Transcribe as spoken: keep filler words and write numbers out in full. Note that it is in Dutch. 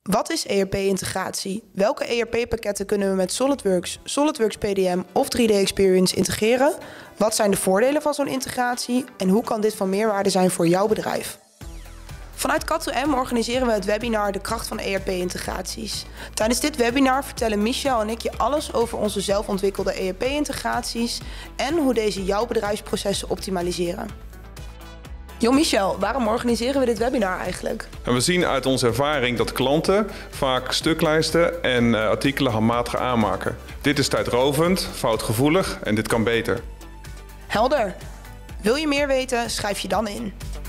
Wat is E R P-integratie? Welke E R P-pakketten kunnen we met SolidWorks, SolidWorks P D M of drie D Experience integreren? Wat zijn de voordelen van zo'n integratie? En hoe kan dit van meerwaarde zijn voor jouw bedrijf? Vanuit Cat twee M organiseren we het webinar De kracht van E R P-integraties. Tijdens dit webinar vertellen Michel en ik je alles over onze zelfontwikkelde E R P-integraties en hoe deze jouw bedrijfsprocessen optimaliseren. Jo Michel, waarom organiseren we dit webinar eigenlijk? En we zien uit onze ervaring dat klanten vaak stuklijsten en uh, artikelen handmatig aanmaken. Dit is tijdrovend, foutgevoelig en dit kan beter. Helder. Wil je meer weten? Schrijf je dan in.